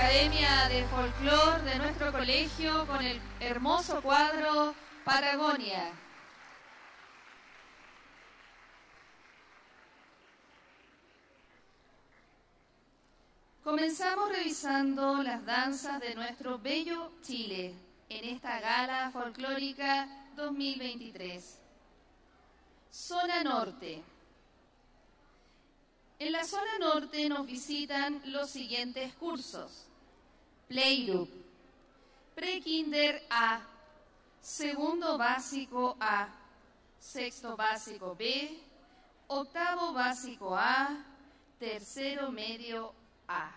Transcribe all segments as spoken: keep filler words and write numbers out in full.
Academia de Folclor de nuestro colegio con el hermoso cuadro Patagonia. Comenzamos revisando las danzas de nuestro bello Chile en esta gala folclórica dos mil veintitrés. Zona Norte. En la zona norte nos visitan los siguientes cursos: Playgroup, Pre-Kinder A, Segundo Básico A, Sexto Básico B, Octavo Básico A, Tercero Medio A.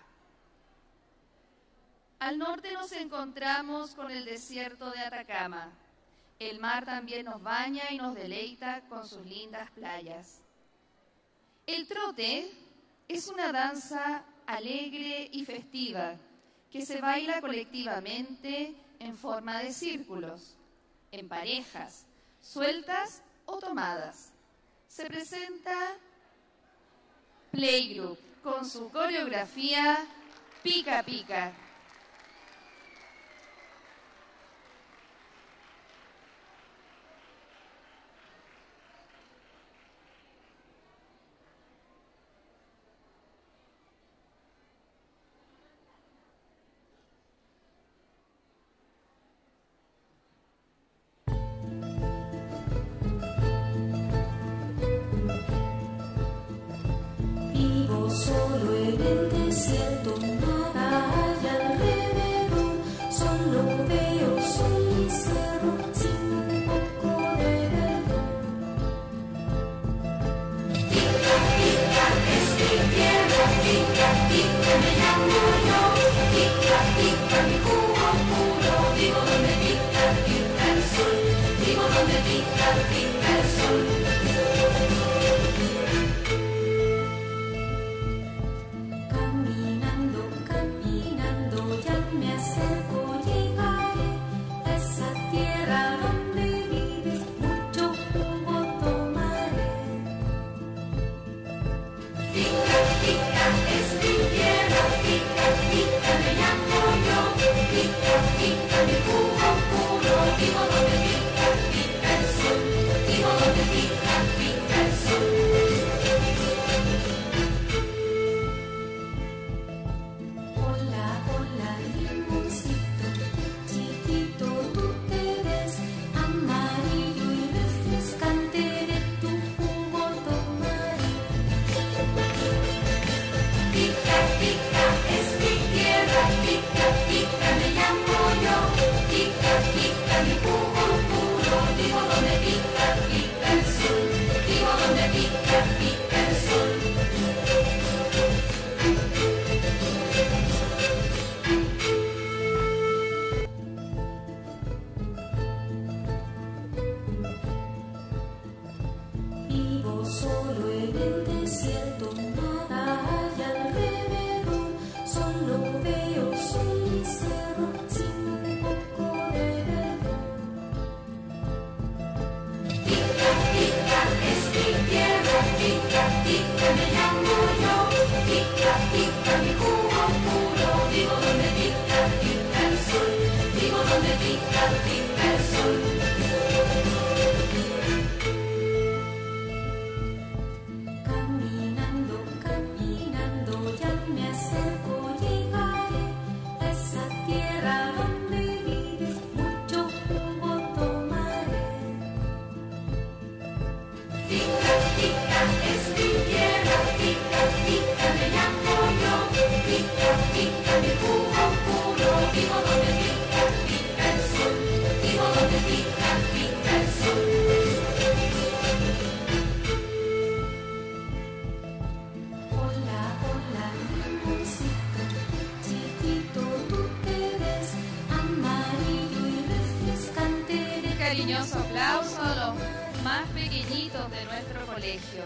Al norte nos encontramos con el desierto de Atacama. El mar también nos baña y nos deleita con sus lindas playas. El trote es una danza alegre y festiva que se baila colectivamente en forma de círculos, en parejas, sueltas o tomadas. Se presenta Playgroup con su coreografía Pica Pica. Solo en el desierto, nada hay alrededor, solo veo sol y cerro sin un poco de verdor. Pica, pica, es mi tierra, pica, pica, me llamo yo, pica, pica, mi jugo puro, vivo donde pica, pica el sol, vivo donde pica, pica el sol. Cariñoso aplauso a los más pequeñitos de nuestro colegio.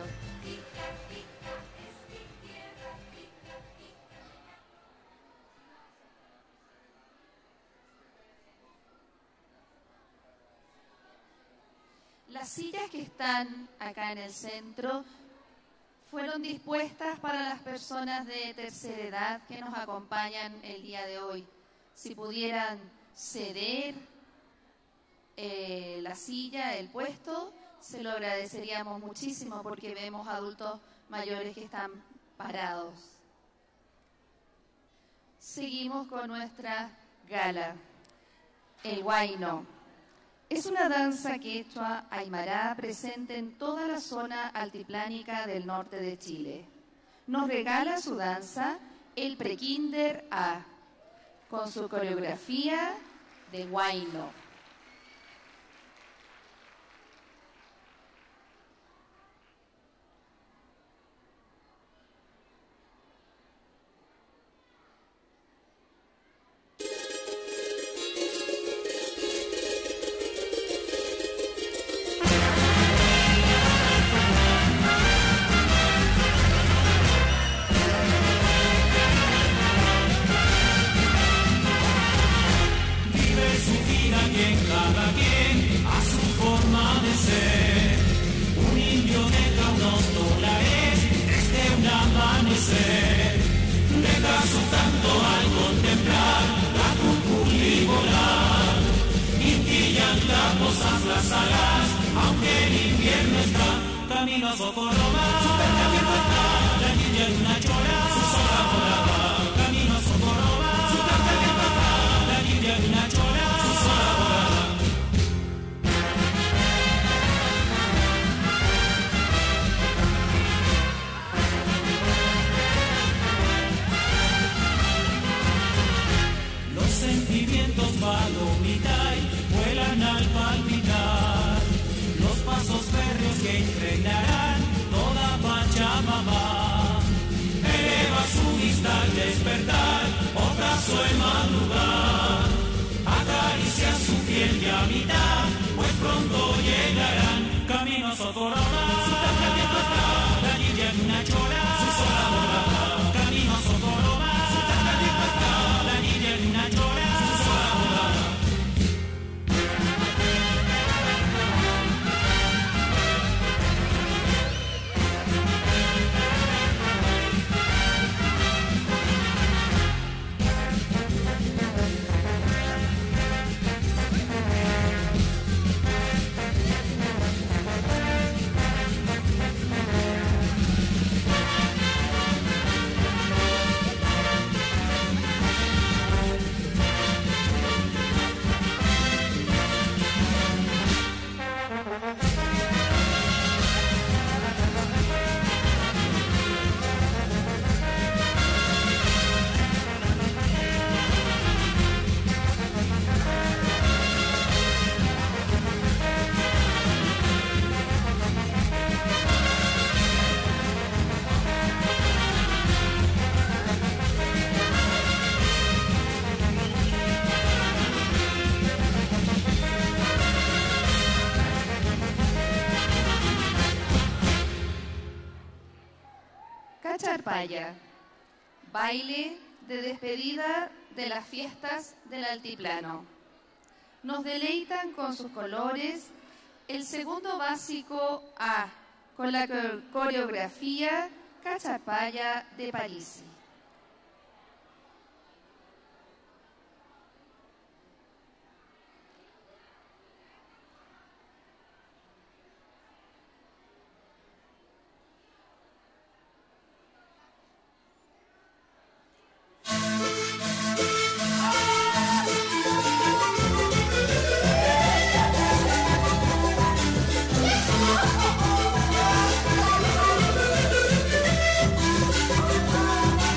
Las sillas que están acá en el centro fueron dispuestas para las personas de tercera edad que nos acompañan el día de hoy. Si pudieran ceder eh, la silla, el puesto, se lo agradeceríamos muchísimo porque vemos adultos mayores que están parados. Seguimos con nuestra gala. El huayno es una danza quechua aymara presente en toda la zona altiplánica del norte de Chile. Nos regala su danza el Prekinder A, con su coreografía de huayno. Cacharpaya, baile de despedida de las fiestas del altiplano. Nos deleitan con sus colores el segundo básico A, con la coreografía Cacharpaya de París. Oh,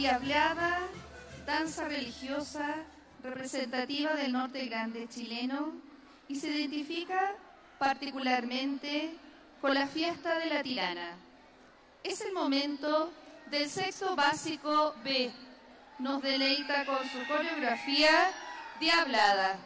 Diablada, danza religiosa representativa del norte grande chileno y se identifica particularmente con la fiesta de la Tirana. Es el momento del sexto básico B. Nos deleita con su coreografía Diablada.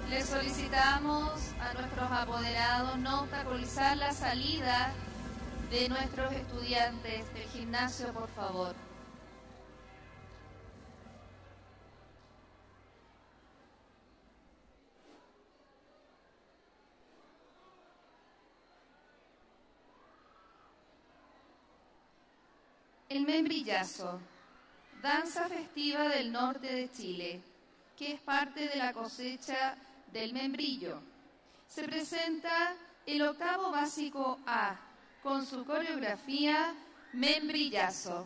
Le solicitamos a nuestros apoderados no obstaculizar la salida de nuestros estudiantes del gimnasio, por favor. El membrillazo, danza festiva del norte de Chile, que es parte de la cosecha del membrillo. Se presenta el octavo básico A, con su coreografía Membrillazo.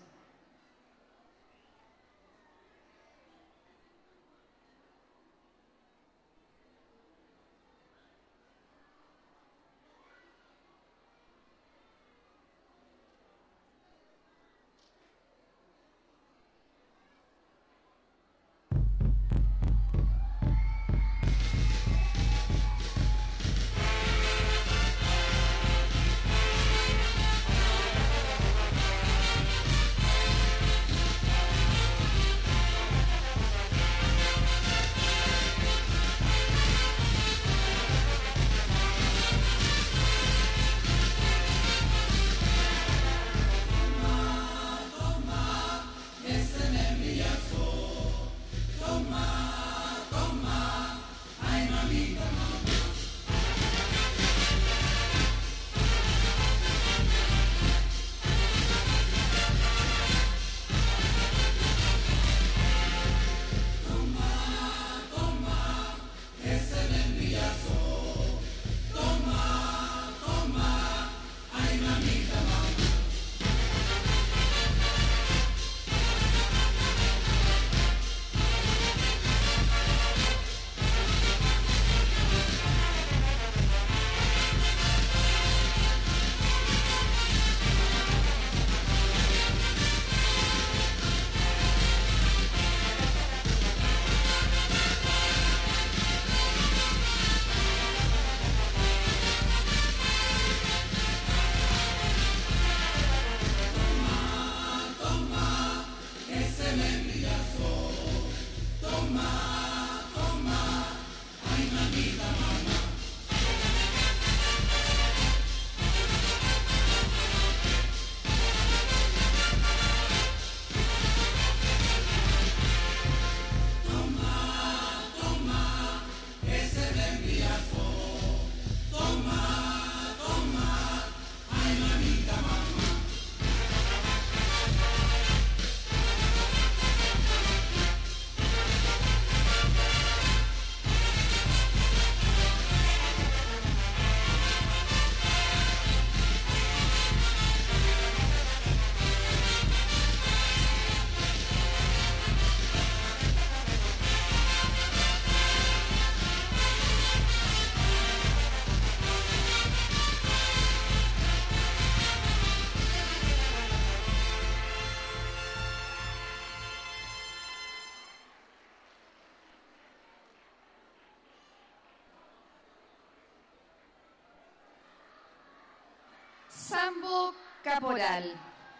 Sambo caporal,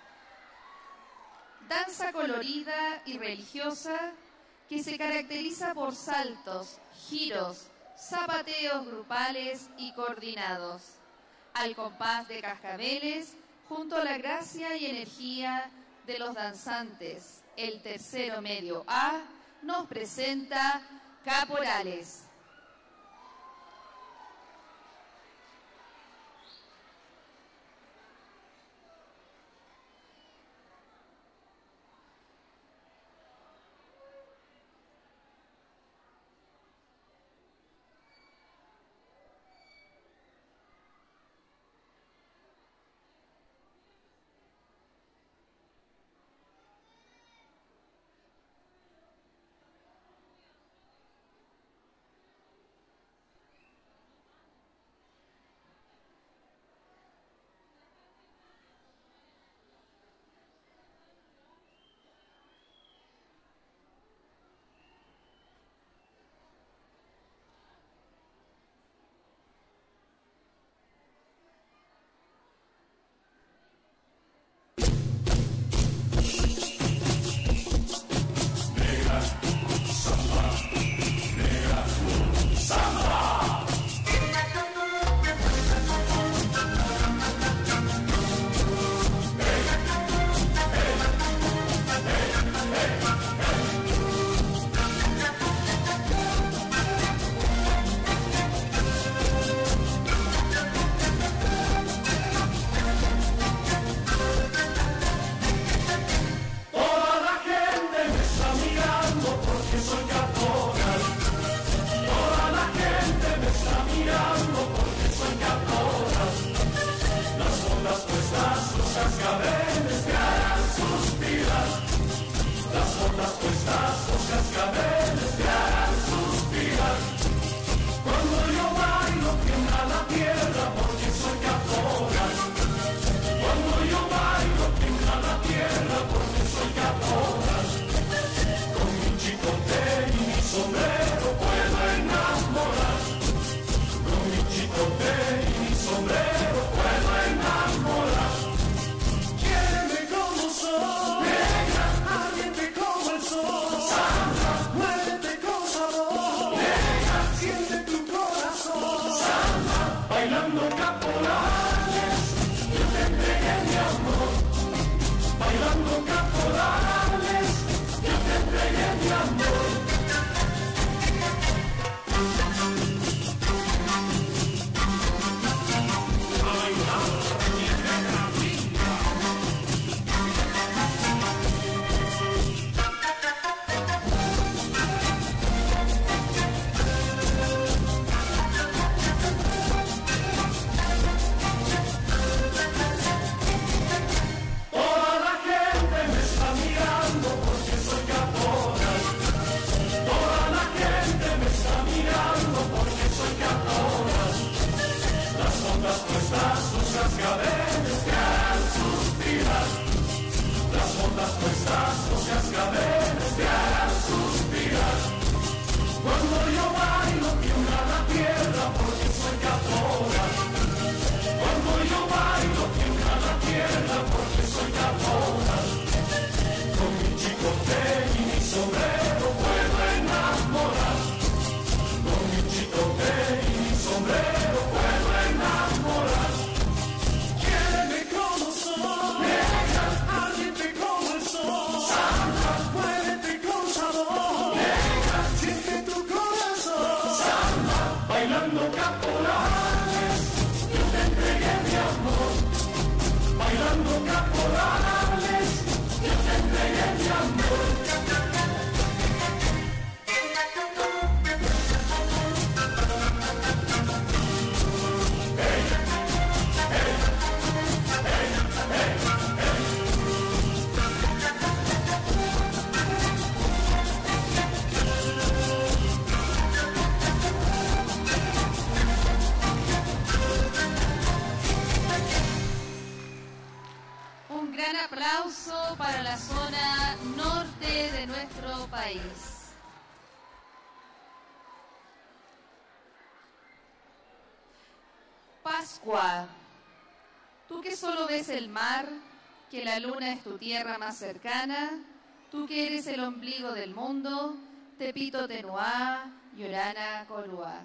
danza colorida y religiosa que se caracteriza por saltos, giros, zapateos grupales y coordinados, al compás de cascabeles, junto a la gracia y energía de los danzantes. El tercero medio A nos presenta Caporales. país. Pascua, tú que solo ves el mar, que la luna es tu tierra más cercana, tú que eres el ombligo del mundo, Tepito Tenuá, Yorana Corúa.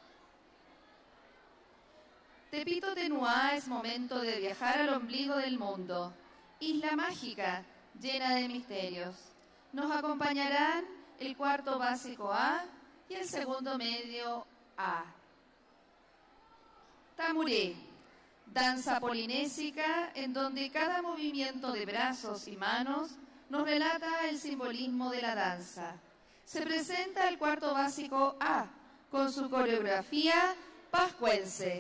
Tepito Tenuá es momento de viajar al ombligo del mundo, isla mágica, llena de misterios. Nos acompañarán el cuarto básico A y el segundo medio A. Tamuré, danza polinésica en donde cada movimiento de brazos y manos nos relata el simbolismo de la danza. Se presenta el cuarto básico A con su coreografía pascuense.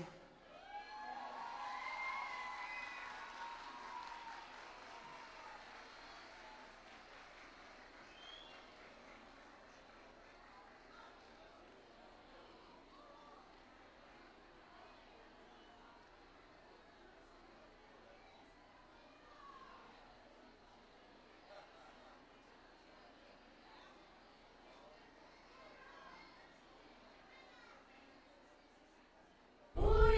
Muy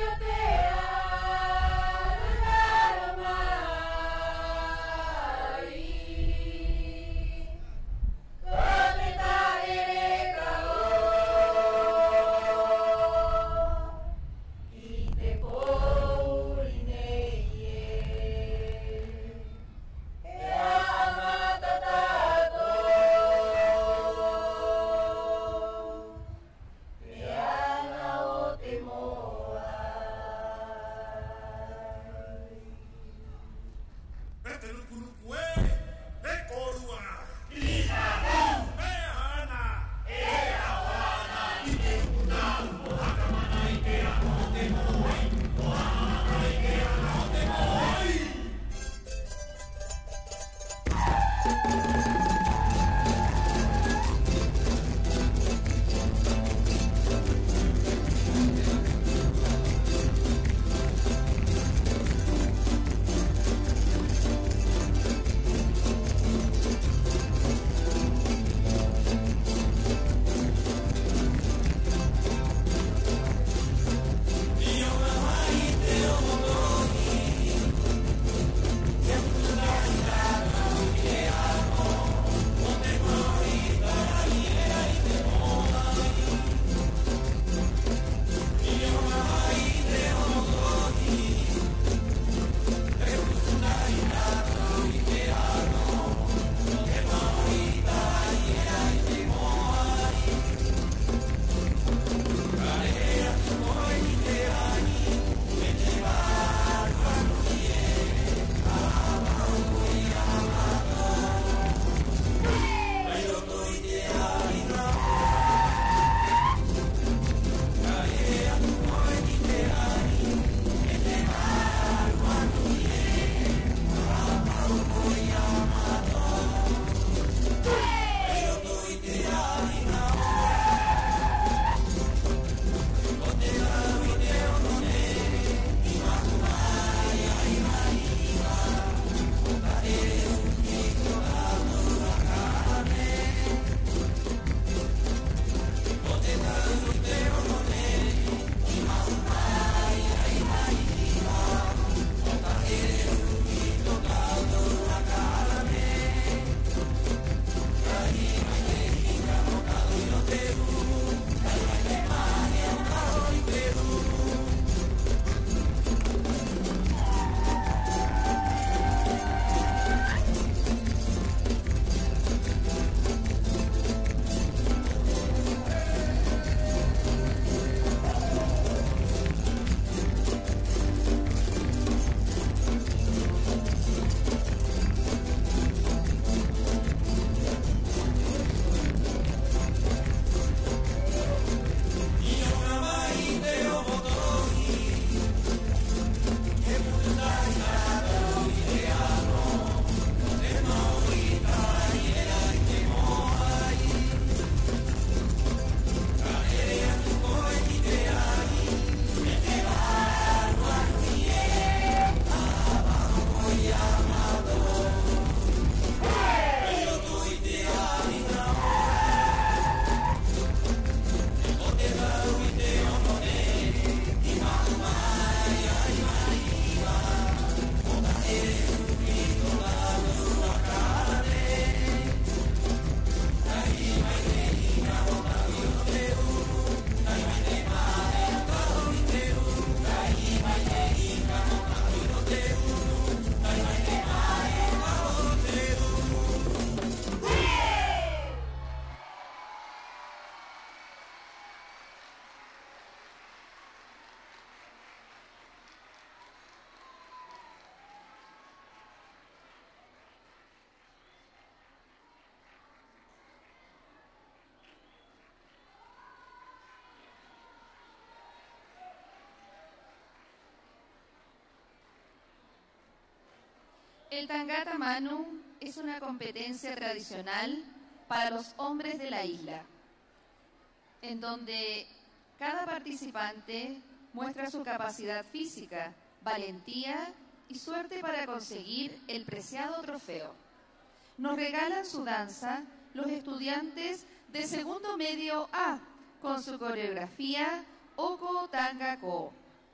El Tangata Manu es una competencia tradicional para los hombres de la isla, en donde cada participante muestra su capacidad física, valentía y suerte para conseguir el preciado trofeo. Nos regalan su danza los estudiantes de segundo medio A con su coreografía Oko Tanga Ko.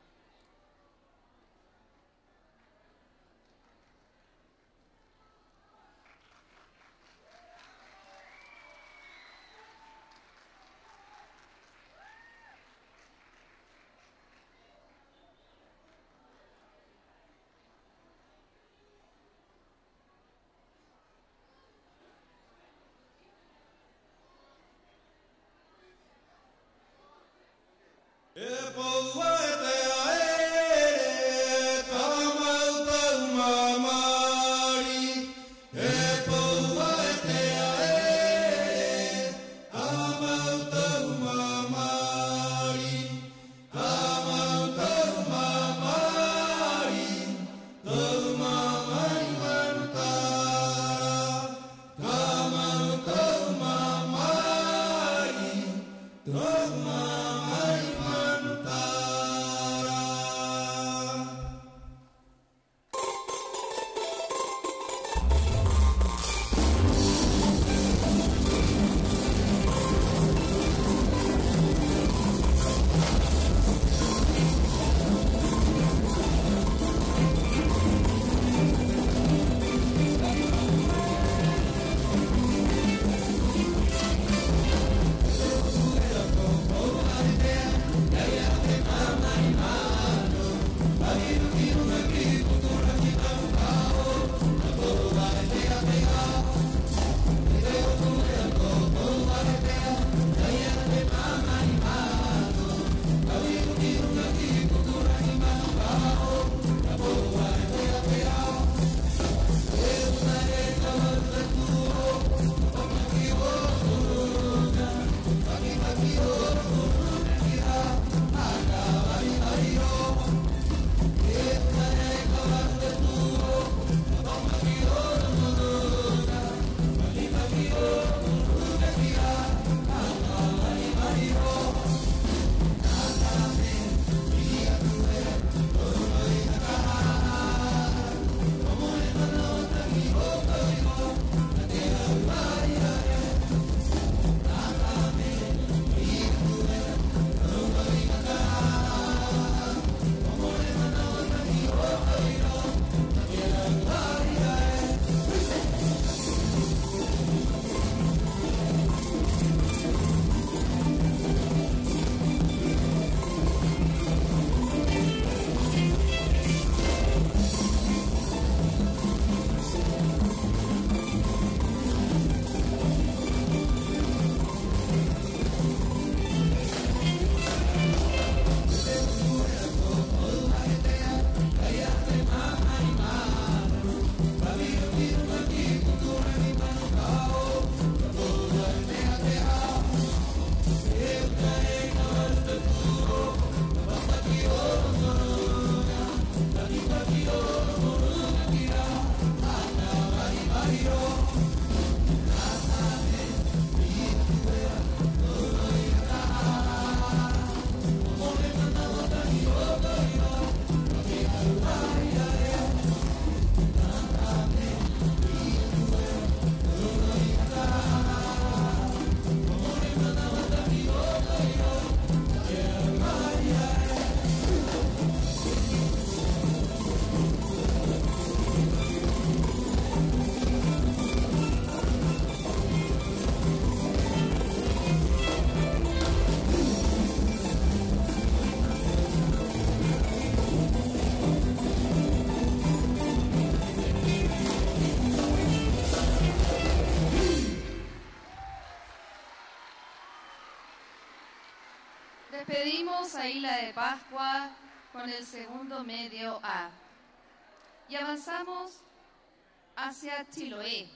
Despedimos a Isla de Pascua con el segundo medio A y avanzamos hacia Chiloé.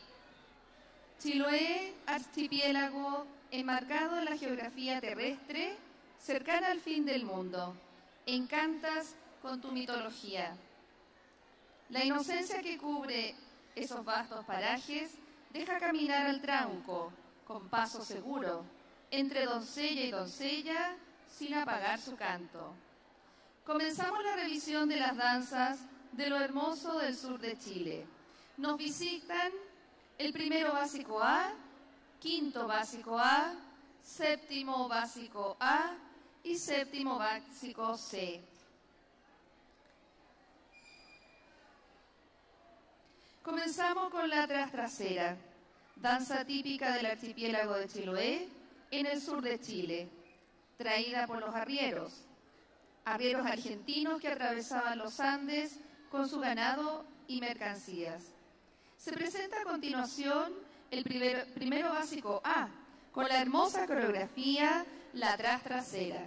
Chiloé, archipiélago enmarcado en la geografía terrestre, cercana al fin del mundo. Encantas con tu mitología. La inocencia que cubre esos vastos parajes deja caminar al tranco, con paso seguro, entre doncella y doncella, sin apagar su canto. Comenzamos la revisión de las danzas de lo hermoso del sur de Chile. Nos visitan el primero básico A, quinto básico A, séptimo básico A y séptimo básico C. Comenzamos con la trastrasera, danza típica del archipiélago de Chiloé, en el sur de Chile, traída por los arrieros, arrieros argentinos que atravesaban los Andes con su ganado y mercancías. Se presenta a continuación el primero, primero básico A, con la hermosa coreografía La Trastrasera.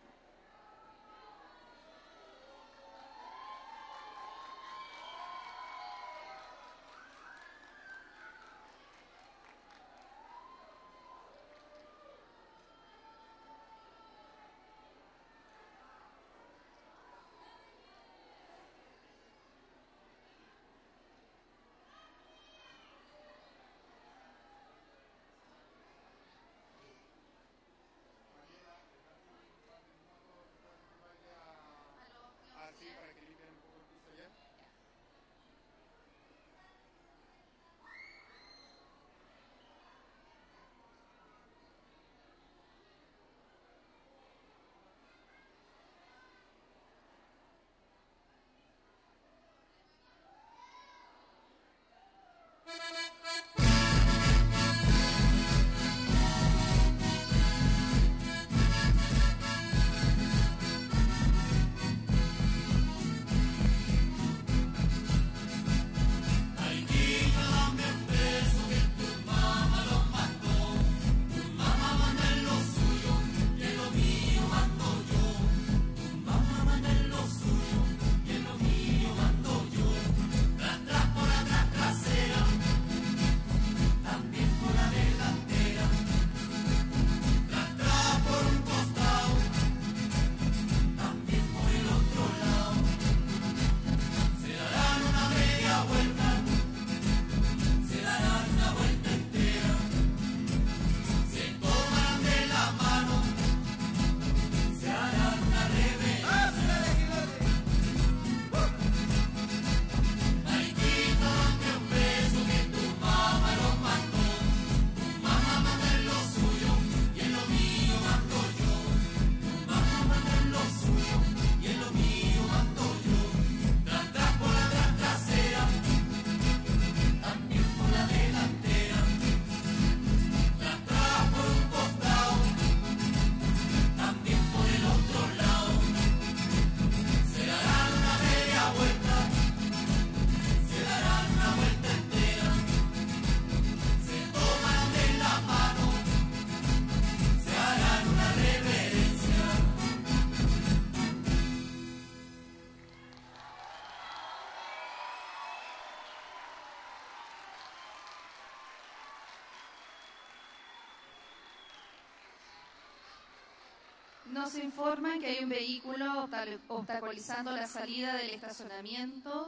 Nos informan que hay un vehículo obstaculizando la salida del estacionamiento,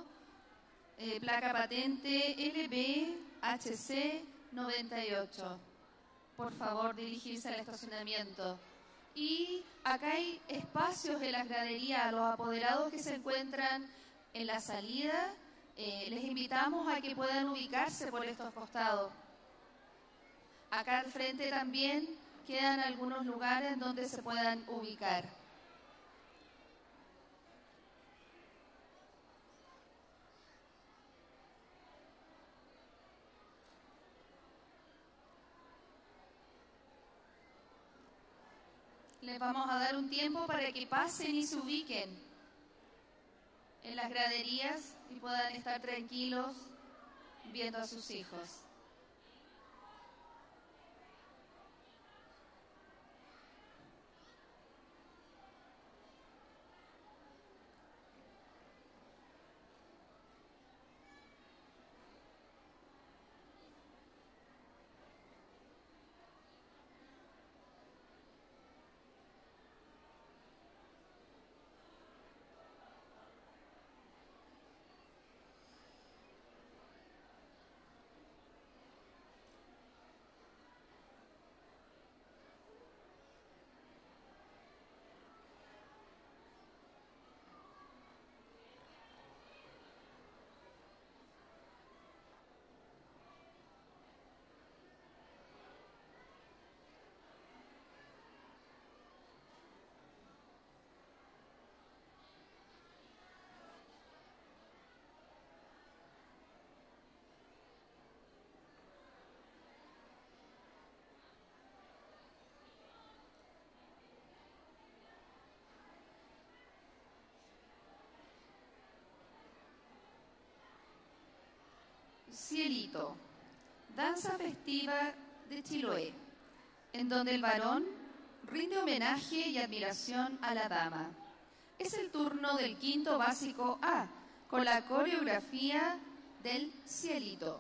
eh, placa patente L B H C noventa y ocho. Por favor, dirigirse al estacionamiento. Y acá hay espacios en las graderías a los apoderados que se encuentran en la salida. Eh, les invitamos a que puedan ubicarse por estos costados. Acá al frente también quedan algunos lugares donde se puedan ubicar. Les vamos a dar un tiempo para que pasen y se ubiquen en las graderías y puedan estar tranquilos viendo a sus hijos. Cielito, danza festiva de Chiloé, en donde el varón rinde homenaje y admiración a la dama. Es el turno del quinto básico A, con la coreografía del Cielito.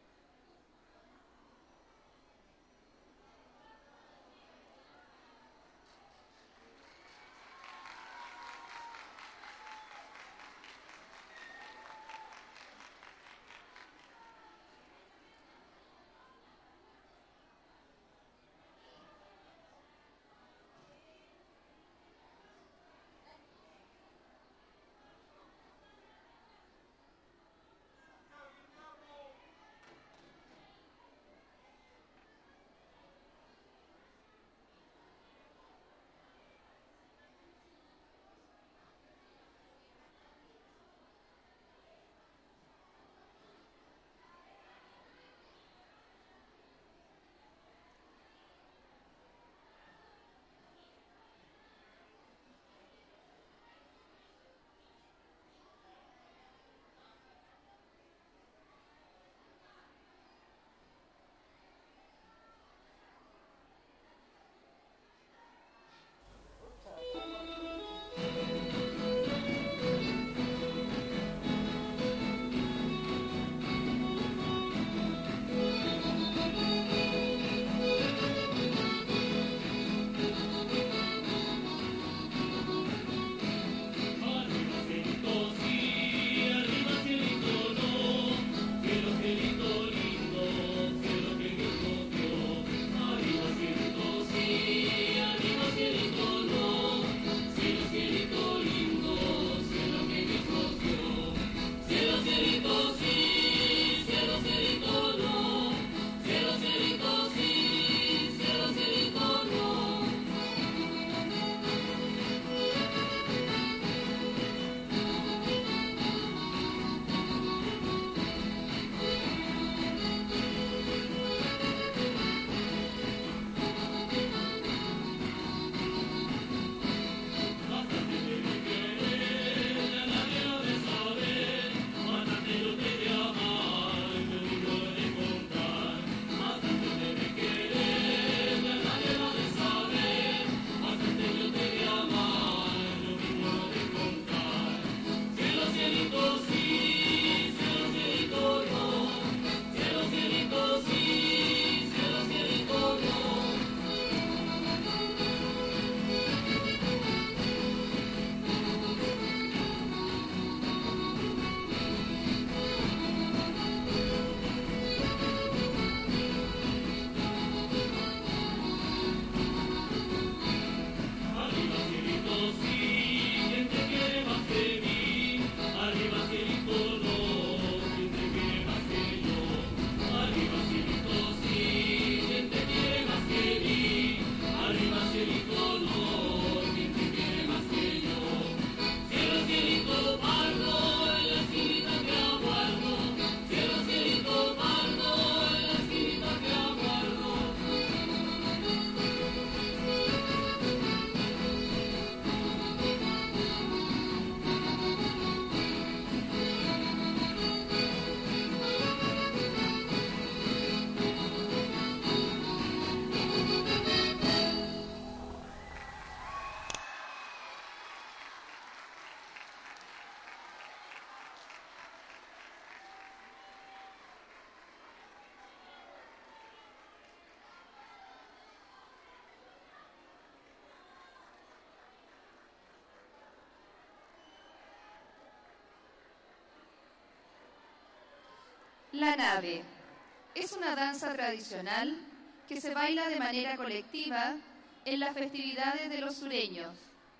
La nave es una danza tradicional que se baila de manera colectiva en las festividades de los sureños.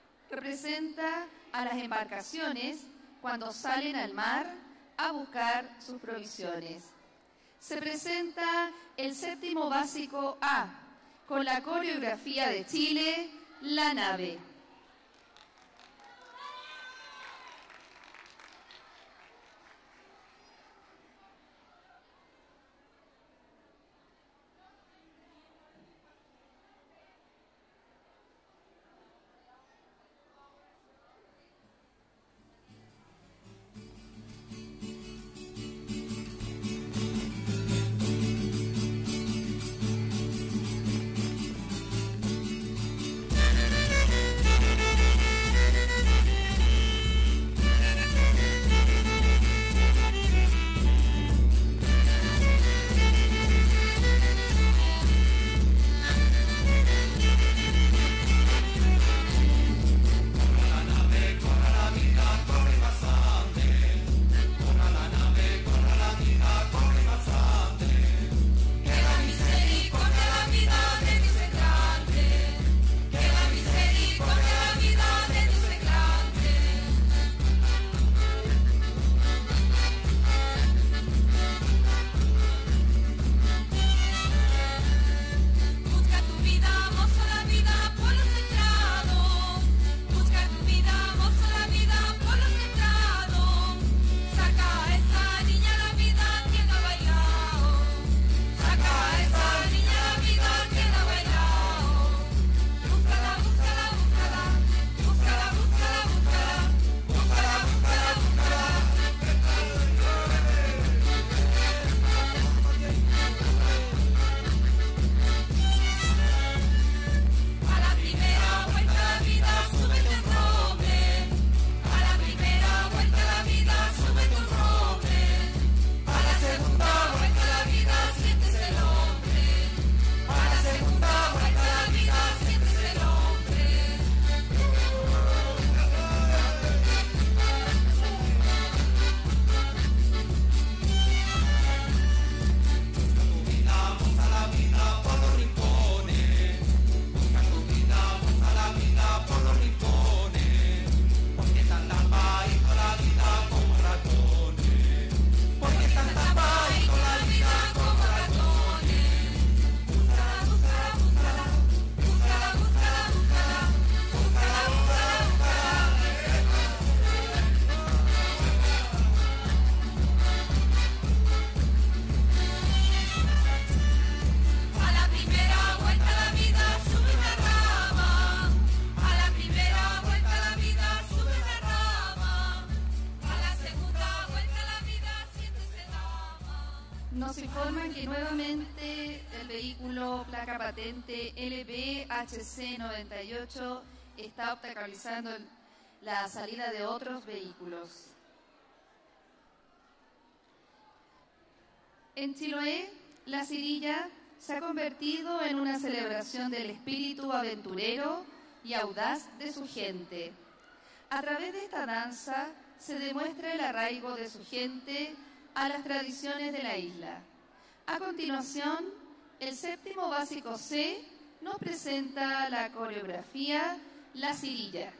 Representa a las embarcaciones cuando salen al mar a buscar sus provisiones. Se presenta el séptimo básico A, con la coreografía de Chile, La Nave. Nuevamente el vehículo placa patente L B H C noventa y ocho está obstaculizando la salida de otros vehículos. En Chiloé, la cirilla se ha convertido en una celebración del espíritu aventurero y audaz de su gente. A través de esta danza se demuestra el arraigo de su gente a las tradiciones de la isla. A continuación, el séptimo básico C nos presenta la coreografía La Cirilla.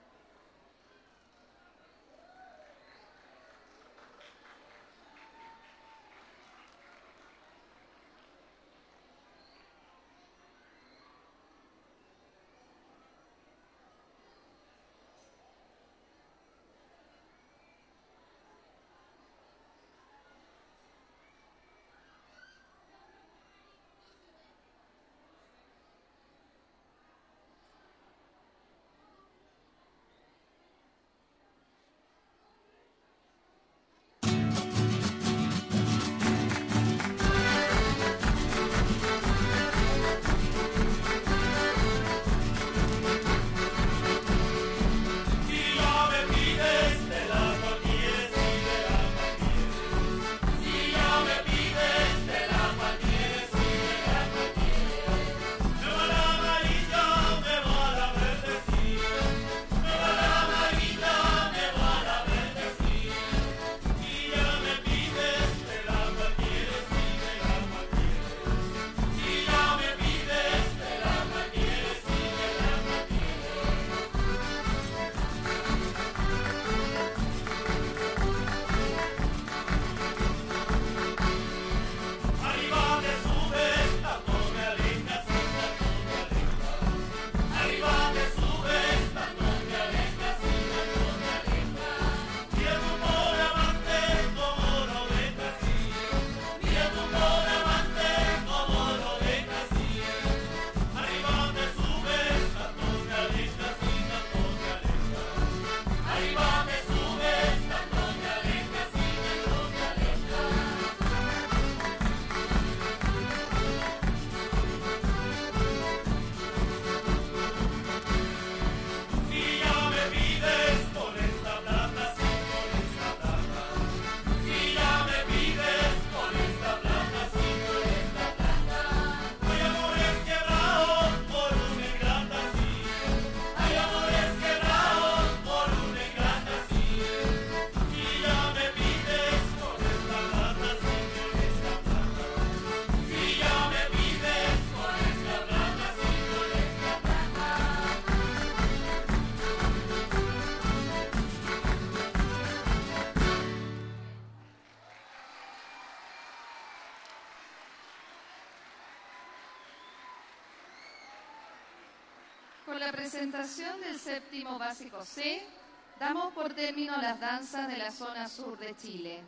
Con la presentación del séptimo básico C, damos por término las danzas de la zona sur de Chile.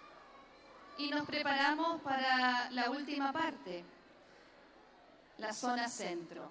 Y nos preparamos para la última parte, la zona centro.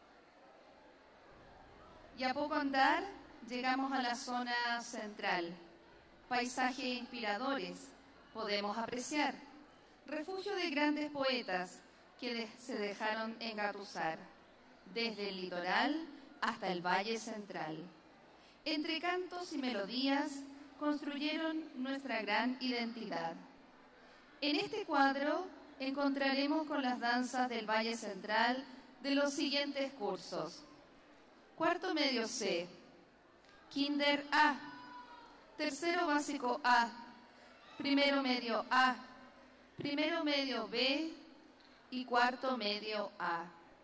Y a poco andar, llegamos a la zona central. Paisajes inspiradores podemos apreciar. Refugio de grandes poetas que de- se dejaron engatusar, desde el litoral hasta el Valle Central. Entre cantos y melodías construyeron nuestra gran identidad. En este cuadro encontraremos con las danzas del Valle Central de los siguientes cursos. Cuarto medio C, Kinder A, tercero básico A, primero medio A, primero medio B y cuarto medio A.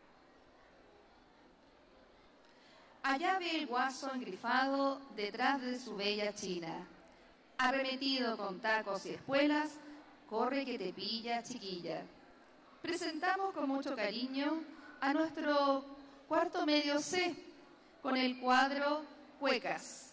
Allá ve el guaso engrifado detrás de su bella china. Arremetido con tacos y espuelas, corre que te pilla, chiquilla. Presentamos con mucho cariño a nuestro cuarto medio C con el cuadro Cuecas.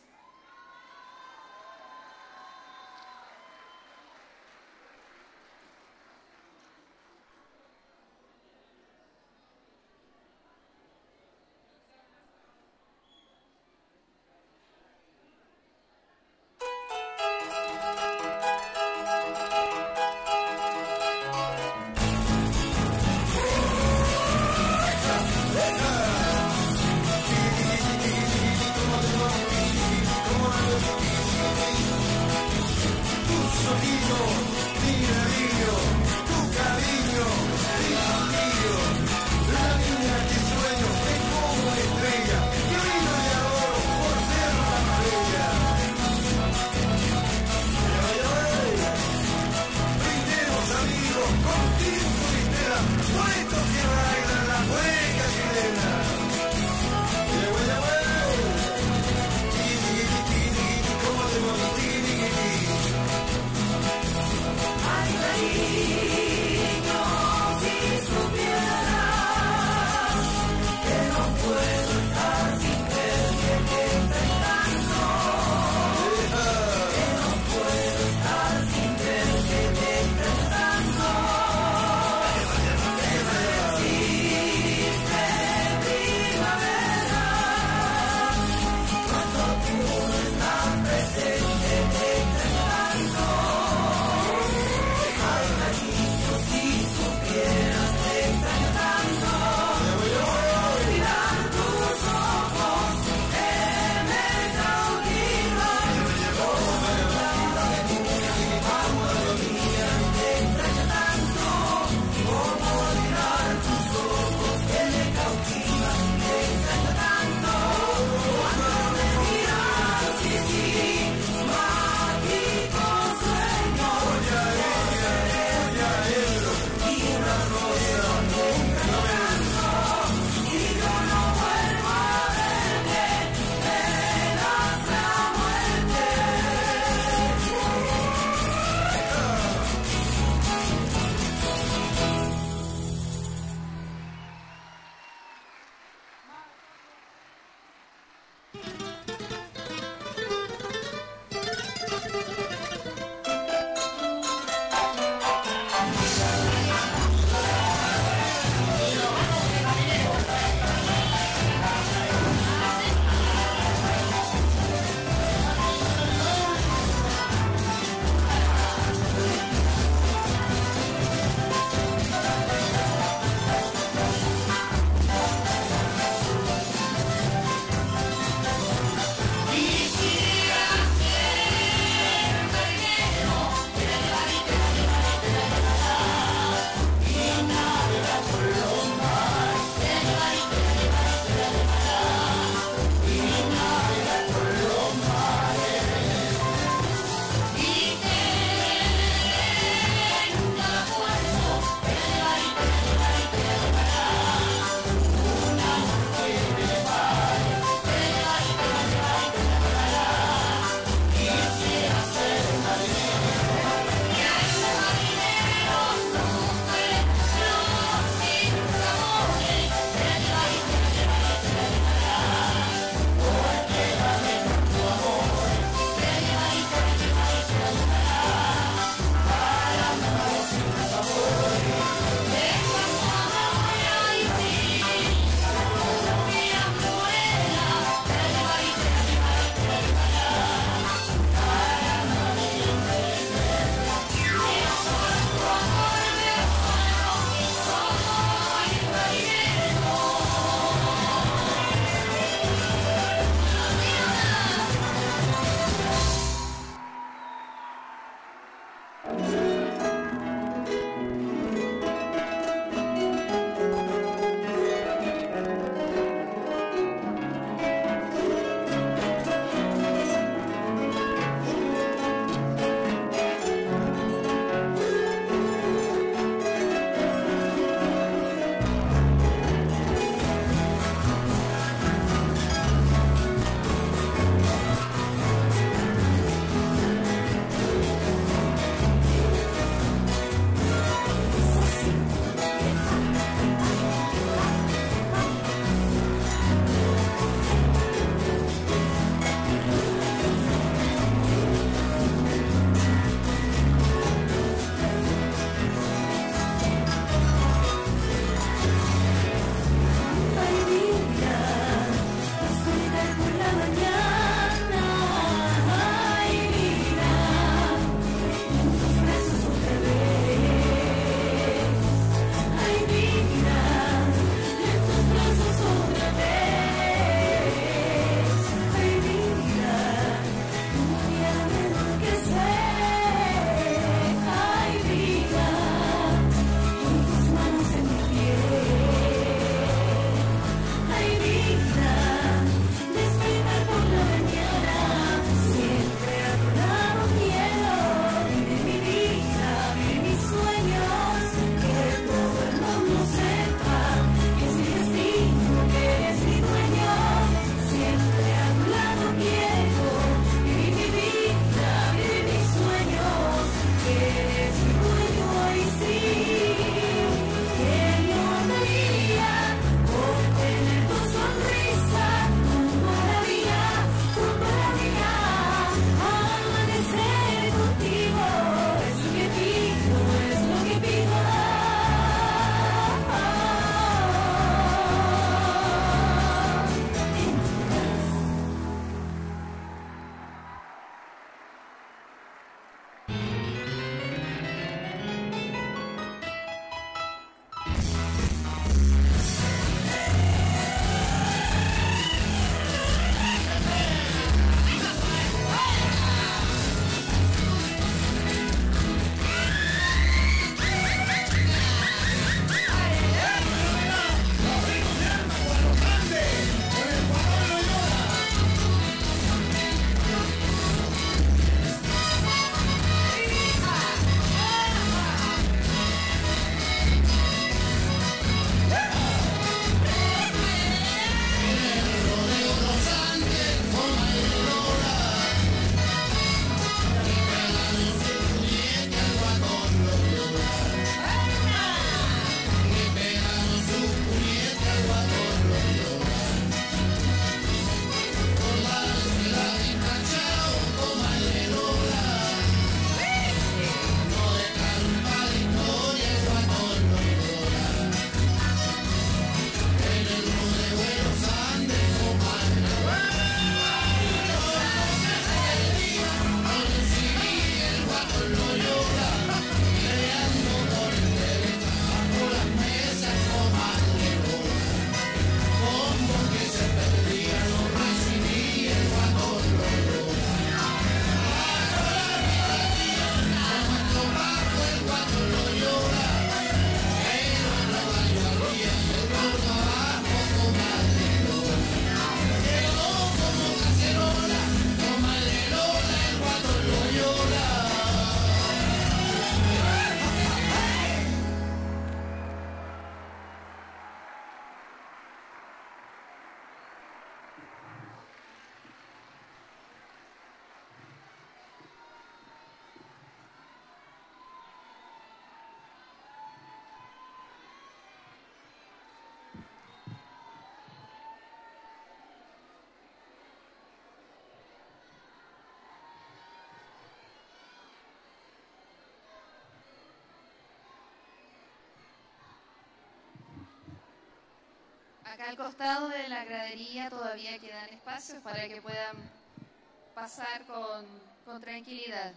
Acá al costado de la gradería todavía quedan espacios para que puedan pasar con, con tranquilidad.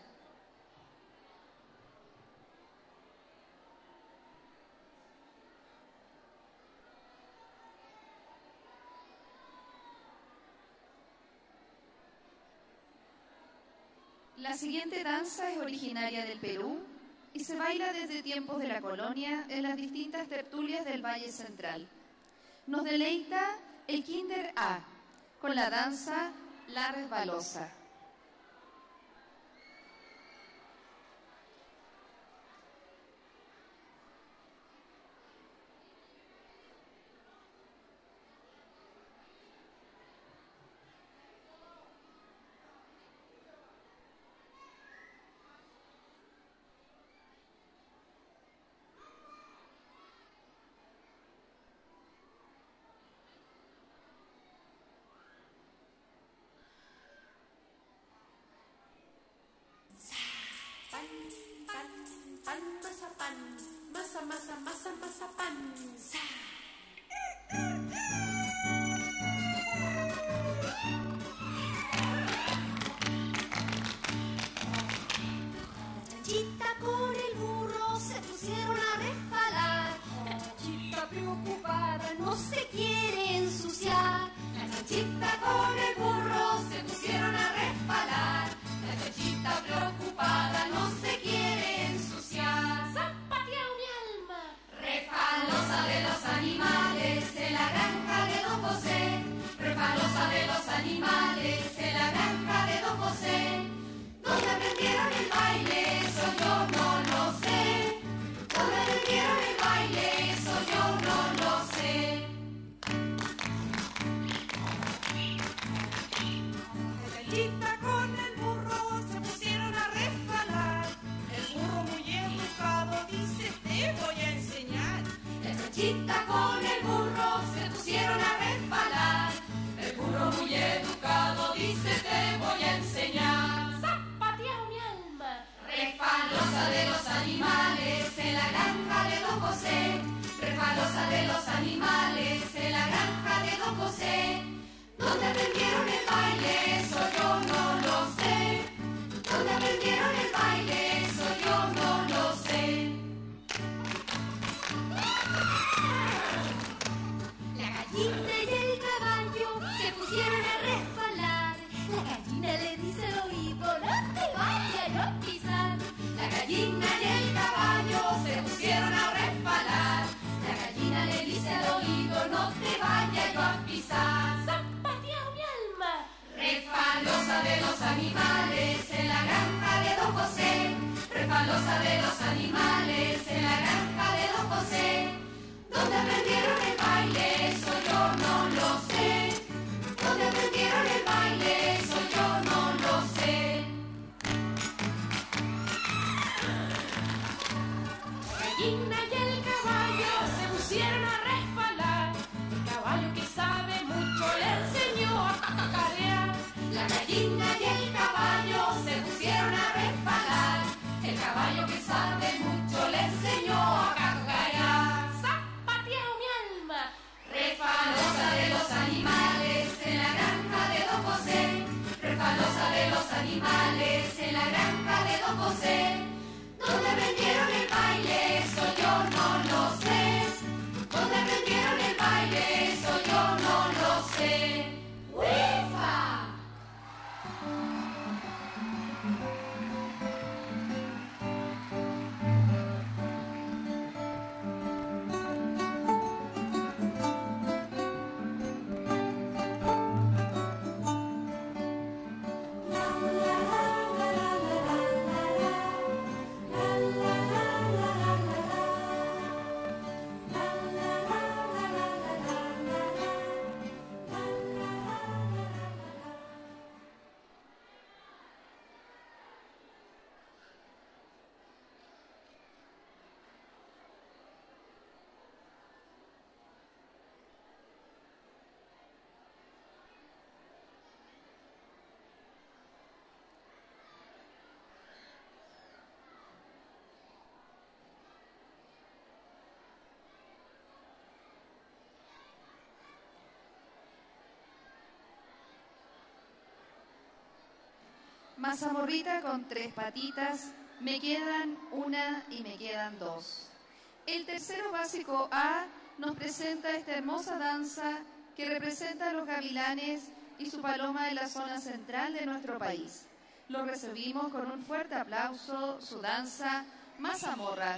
La siguiente danza es originaria del Perú y se baila desde tiempos de la colonia en las distintas tertulias del Valle Central. Nos deleita el Kinder A con la danza La Resbalosa. Masa, masa, masa, masa, pan. Sa. La chanchita con el burro se pusieron a resbalar. La chanchita preocupada no se quiere ensuciar. La chanchita con el burro se pusieron a resbalar. La chanchita preocupada no se quiere ensuciar. Zapatea mi alma. Refalosa de los animales de la granja de Don José. Refalosa de los animales de la granja de Don José. ¿Dónde aprendieron el baile? Eso yo no lo sé. ¿Dónde aprendieron el baile? Eso yo no lo sé. La chanchita con el burro se pusieron a resbalar. El burro muy educado dice te voy a enseñar. La chanchita con el burro se pusieron a resbalar. El burro muy educado dice te voy a enseñar. Zapatea mi alma. Refalosa de los animales en la granja de Don José. Refalosa de los animales en la granja de Don José. ¿Dónde aprendieron el baile? Eso yo no lo sé. ¿Dónde aprendieron el baile? Eso yo no lo sé. La gallina y el caballo se pusieron a resbalar. La gallina le dice al oído, no te vayas a pisar. La gallina y el caballo se pusieron a resbalar. La gallina le dice al oído, no te vayas a pisar. Zapatea mi alma. Refalosa de los animales en la granja de Don José. Refalosa de los animales en la granja de Don José. ¿Dónde aprendieron el baile? Eso yo no lo sé. ¿Dónde aprendieron el baile? Eso yo no lo sé. La gallina y el caballo se pusieron a resbalar. El caballo que sabe mucho le enseñó a cacarear. La gallina y el caballo se pusieron a resbalar. El caballo que sabe mucho le enseñó a cacarear. Zapatea mi alma. Refalosa de los animales Mazamorrita con tres patitas, me quedan una y me quedan dos. El tercero básico A nos presenta esta hermosa danza que representa a los gavilanes y su paloma de la zona central de nuestro país. Lo recibimos con un fuerte aplauso, su danza Mazamorra.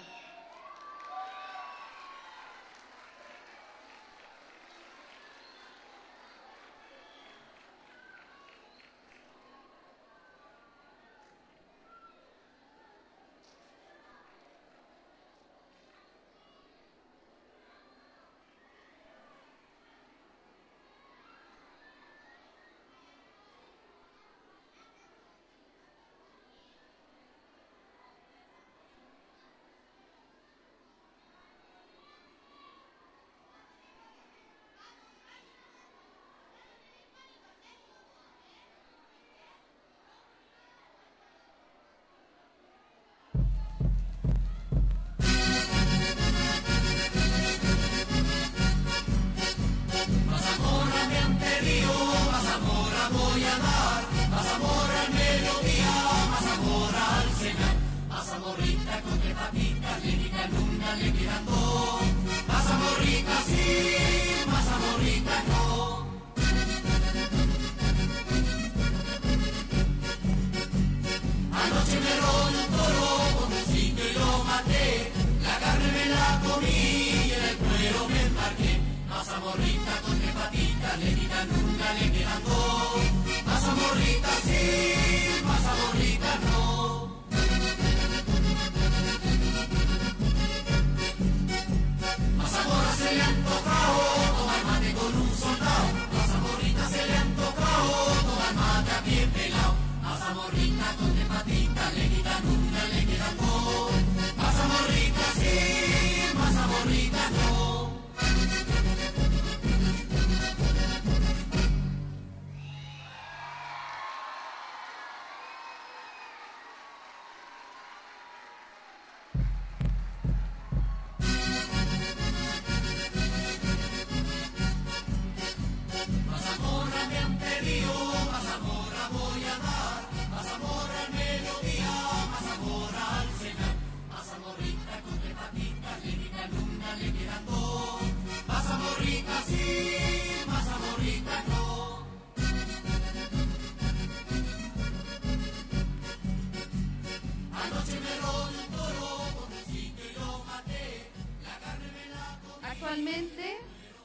Actualmente,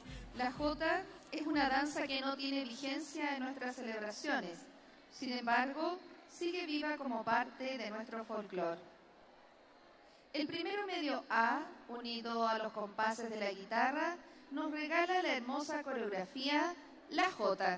la jota es una danza que no tiene vigencia en nuestras celebraciones. Sin embargo, sigue viva como parte de nuestro folclore. El primero medio A, unido a los compases de la guitarra, nos regala la hermosa coreografía La Jota.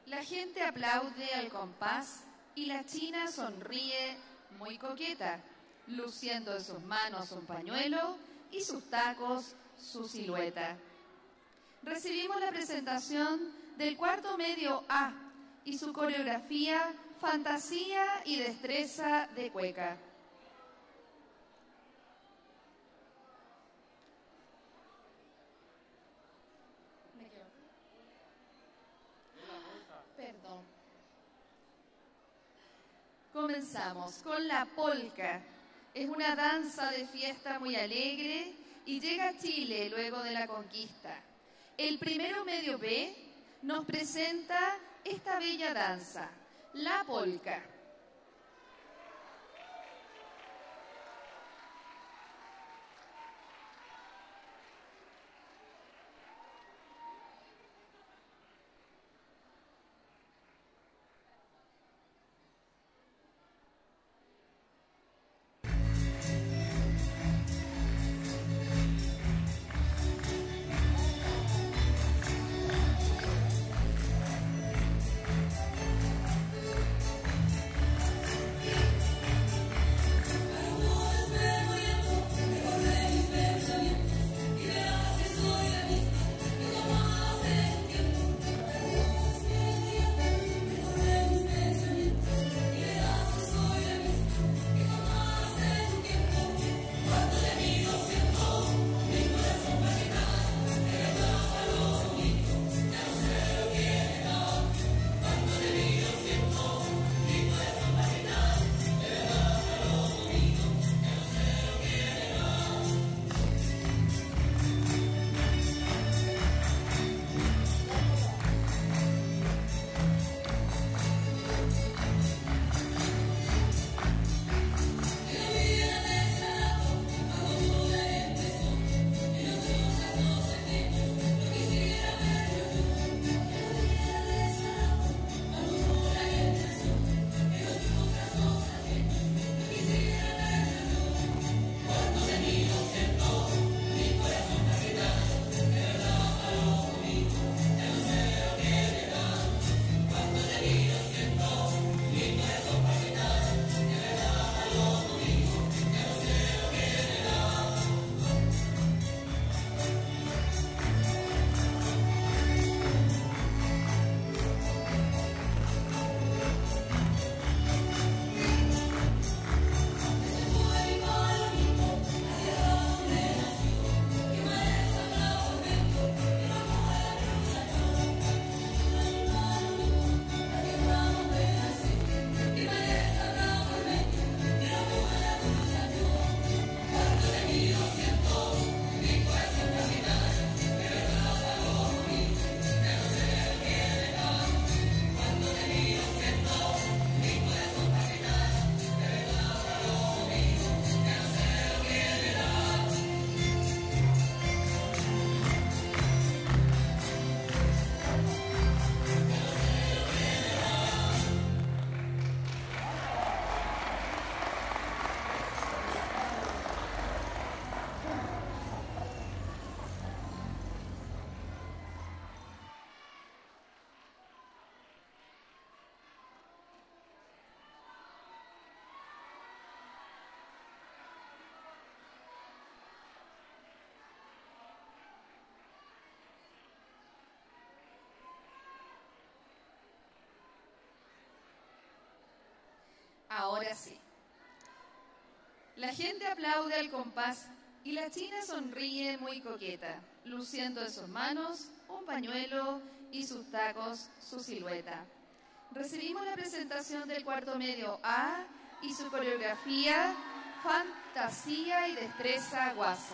La gente aplaude al compás y la china sonríe muy coqueta, luciendo en sus manos un pañuelo y sus tacos su silueta. Recibimos la presentación del cuarto medio A y su coreografía Fantasía y Destreza de Cueca. Perdón. Comenzamos con la polca. Es una danza de fiesta muy alegre y llega a Chile luego de la conquista. El primero medio B nos presenta esta bella danza, la polca. Ahora sí. La gente aplaude al compás y la china sonríe muy coqueta, luciendo en sus manos un pañuelo y sus tacos su silueta. Recibimos la presentación del cuarto medio A y su coreografía Fantasía y Destreza Guasa.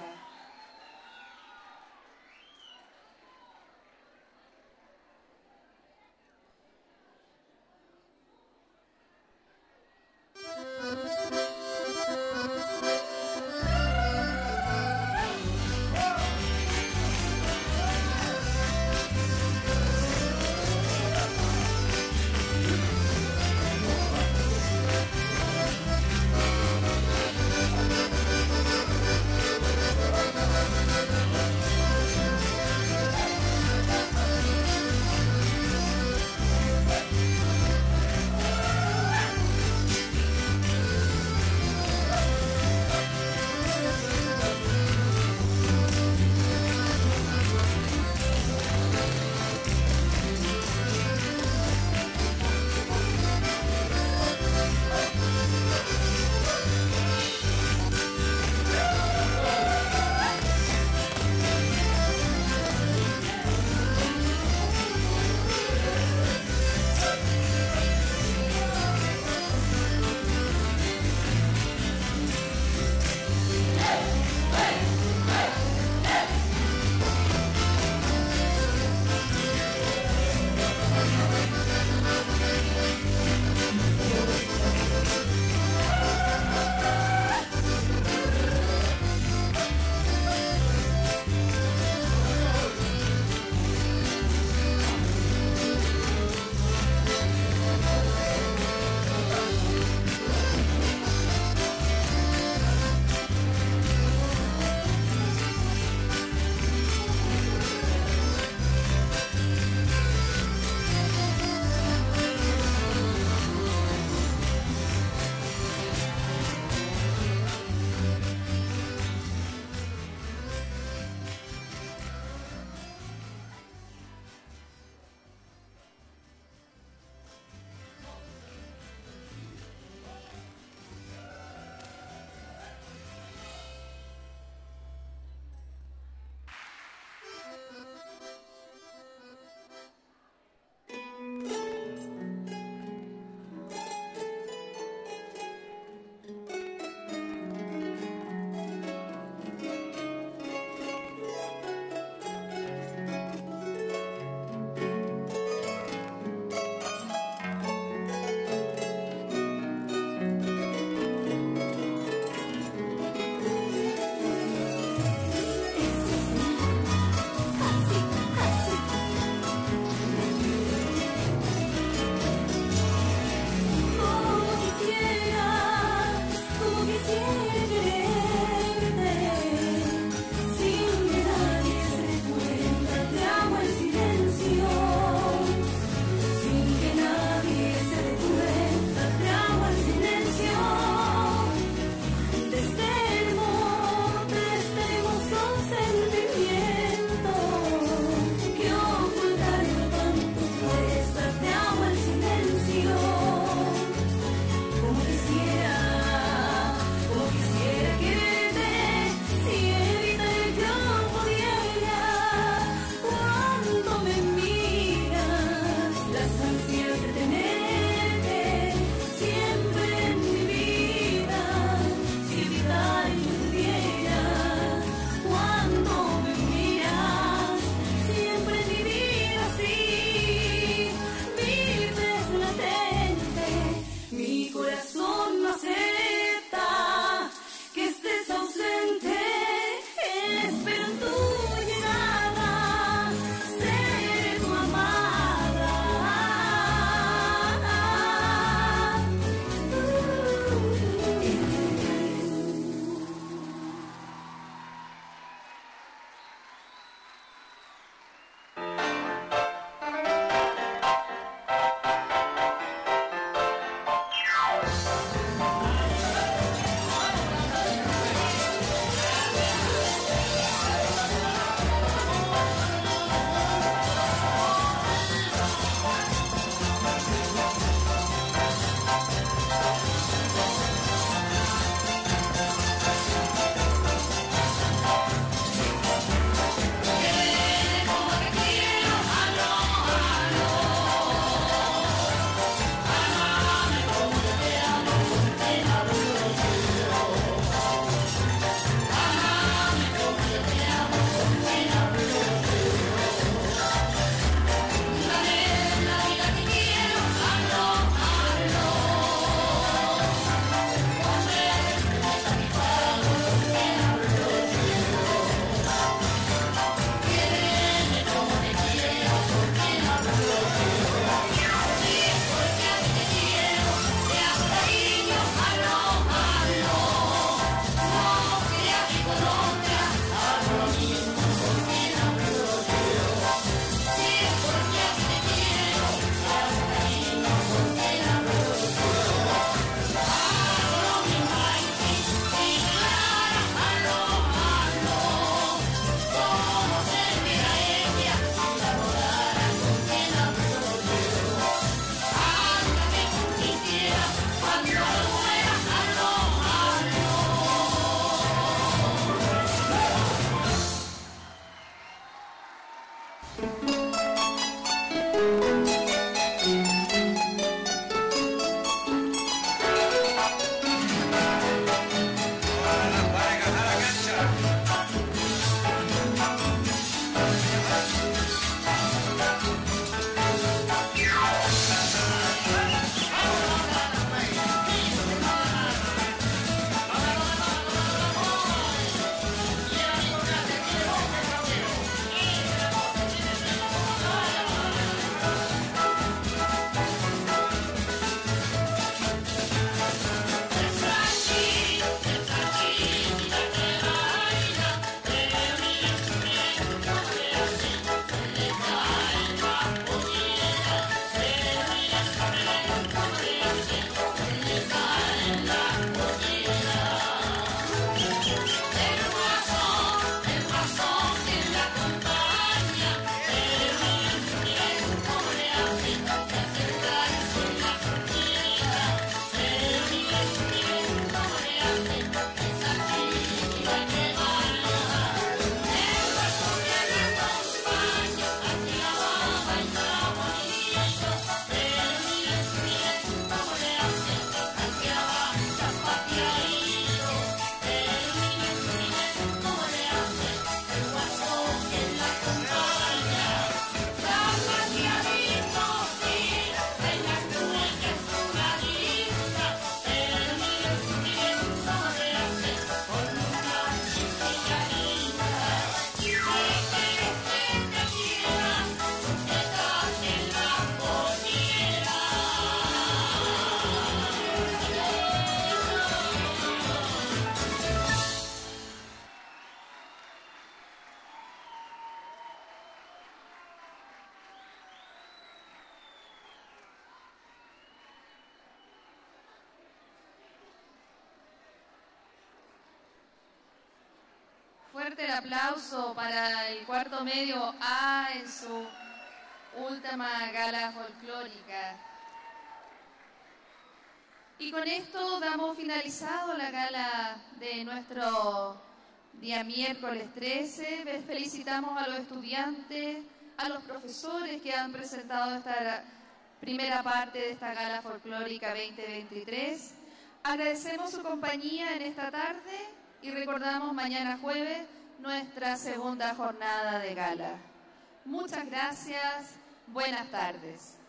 Thank you. Fuerte el aplauso para el cuarto medio A en su última gala folclórica. Y con esto damos finalizado la gala de nuestro día miércoles trece. Felicitamos a los estudiantes, a los profesores que han presentado esta primera parte de esta gala folclórica veinte veintitrés. Agradecemos su compañía en esta tarde y recordamos mañana jueves nuestra segunda jornada de gala. Muchas gracias, buenas tardes.